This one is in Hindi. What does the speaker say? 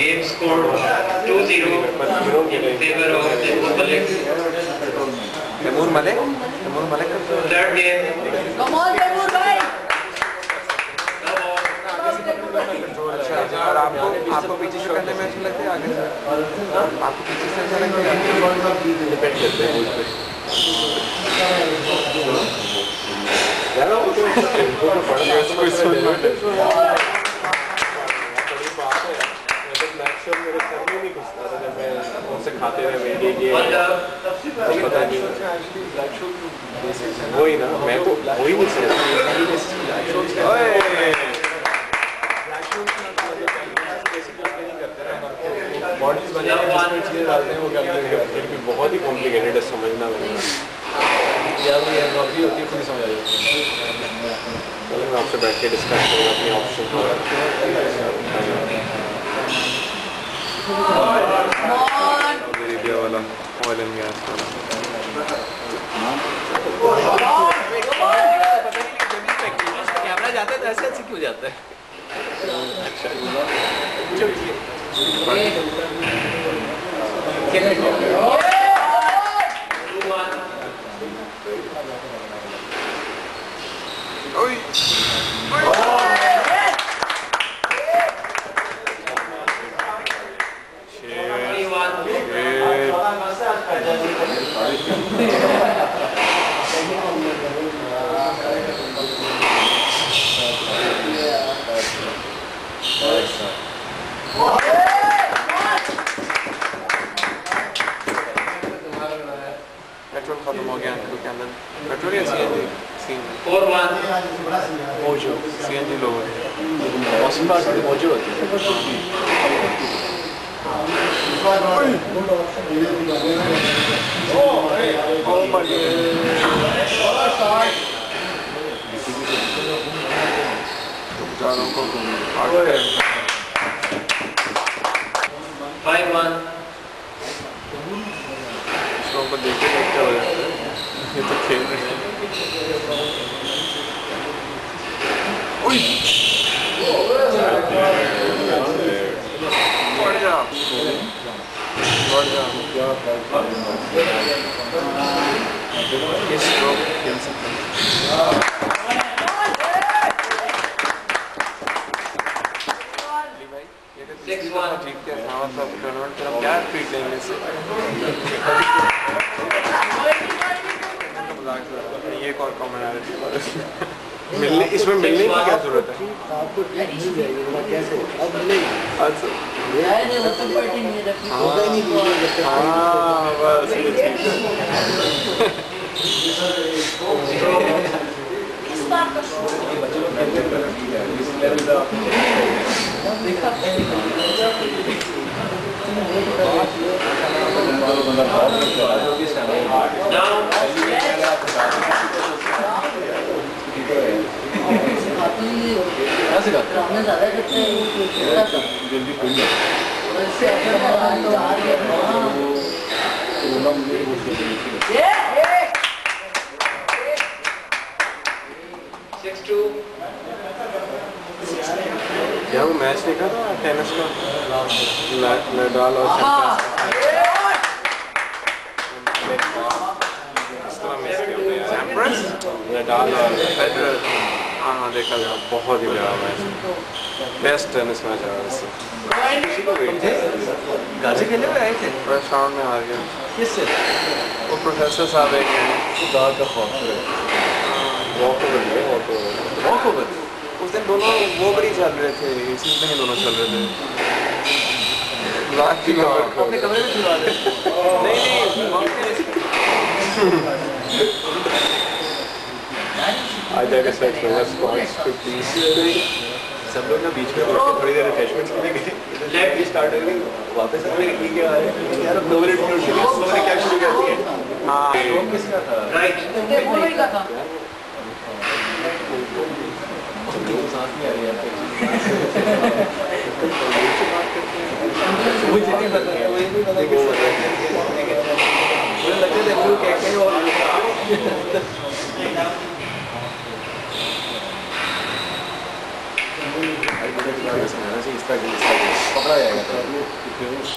Game scored 2-0 in favor of Taimur Malik. Taimur Malik? Third game. Come on, Taimur bhai. अच्छा, और आपको पीछे से करने में अच्छा लगता है आगे से? आपको पीछे से अच्छा लगता है? डिपेंड करता है उस पे। यार वो तो कोई सुन नहीं है। मेरे सर में नहीं घुसता था जब मैं उनसे खाते हुए वीडियो के पता नहीं वही ना मैं तो वही नहीं समझ बॉडीज बने जिसमें चीज़ें डालते हैं वो करते हैं फिर भी बहुत ही कॉम्प्लिकेटेड है समझना मैंने यार वो यार नॉर्मली होती है खुद समझ आ जाती है चलो मैं आपसे बैठ के डिस्कस करूँगा अपनी ऑप्शन मीडिया वाला ऑयल एंड गैस वाला कैमरा जाता है तो ऐसे ऐसे क्यों जाता है अच्छा पेट्रोल खत्म हो गया अंकल के अंदर पेट्रोल या सीएनजी 4-1 मोजो सीएनजी लो मौसम बात से मोजो होती है को देखे देखते हो जाता है ये तो खेल रहे हैं बढ़ जा इस स्ट्रोक खेल सकते हैं जीत के मतलब टूर्नामेंट पर हम क्या ट्रीट लेंगे इससे ये एक और कॉमन आ रही मिलने इसमें मिलने की क्या जरूरत है आपको कैसे अब नहीं अच्छा हाँ बस ये क्या वो मैच देखा था टेनिस का नडाल और सैम्प्रास नडाल और फेडरर हाँ देखा था बहुत ही बड़ा मैच बेस्ट टेनिस मैच है वैसे गाजी खेले हुए आए थे फर्स्ट राउंड में हार गया किससे वो प्रोफेसर साहब एक वॉकओवर उस दिन दोनों वो बड़ी चल रहे थे इसी में दोनों चल रहे थे अपने कमरे में छुड़ा रहे नहीं आज जाकर सेट होगा स्क्वाट्स 50 सब लोग ना बीच में थोड़ी देर रिफ्रेशमेंट के लिए गए लेफ्ट स्टार्ट हो गई वापस अपने की क्या है यार अब 2 मिनट में उन्होंने क्या शुरू कर दिया हाँ किसका था राइट टेबल का था सांस नहीं आ रही है मुझे नहीं पता मुझे नहीं पता कि मुझे लगता है वो क्या क्या और इस तरह मजा आएगा।